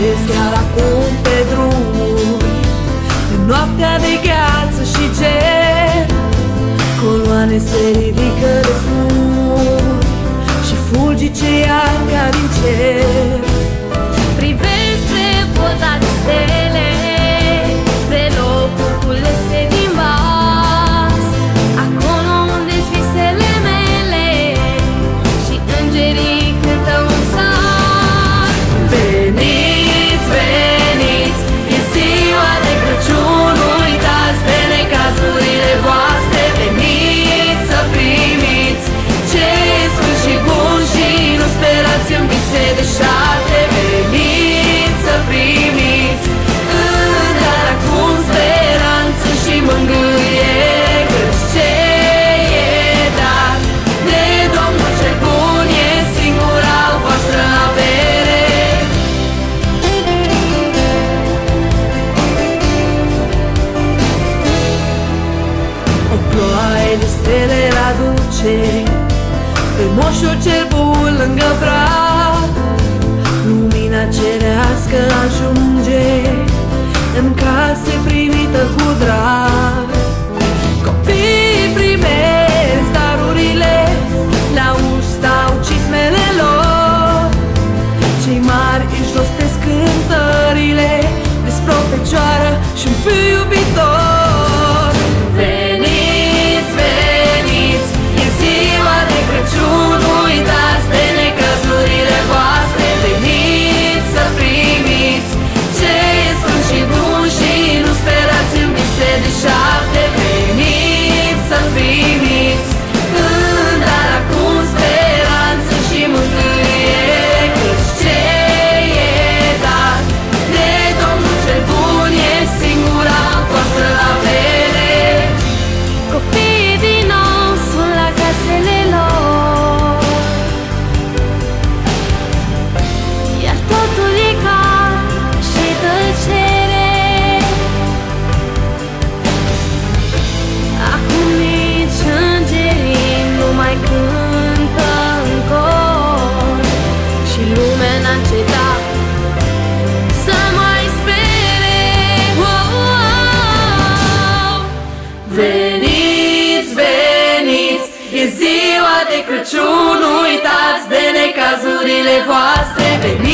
Privesc chiar acum pe drumuri, în noaptea de gheață și ger, coloane se ridică de fum și fulgi ce iar ca din cer. Privesc spre poda de stele, spre locul culese din vas, acolo unde-s visele mele și îngerii cântă un sar. Veniți, veniți, e ziua de Crăciun, uitați de necazurile voastre. Veniți să primiți ce e sfânt și bun și nu sperați în vise de șarte. Veniți să primiți în dar acum speranță și mângâie, căci ce e dar de Domnul cel bun e singura voastră avere. O ploaie de stele aduce pe moșul cel bun lângă prag. Lumina cerească ajunge în case primită cu drag. Copiii primesc darurile, la uși stau cismele lor. Cei mari își rostesc cântările despre o fecioară și un fiu iubitor. Veniți, veniți, e ziua de Crăciun, uitați de necazurile voastre. Veniți să primiți ce e sfânt și bun și nu sperați în vise de șapte. Veniți să primiți în dar acum speranță și mângâie, căci ce e dar de Domnul cel bun e singura voastră avere. Copiii din nou sunt la casele lor, iar totul e calm și tăcere. Acum nici îngerii nu mai cântă în cor și lumea n-a încetat să mai spere. Veniți, veniți, e ziua de Crăciun, uitați de necazurile voastre. Veniți